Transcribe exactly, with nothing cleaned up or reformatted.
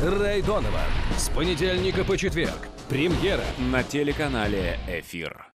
Рэй Донован. С понедельника по четверг. Премьера на телеканале «Эфир».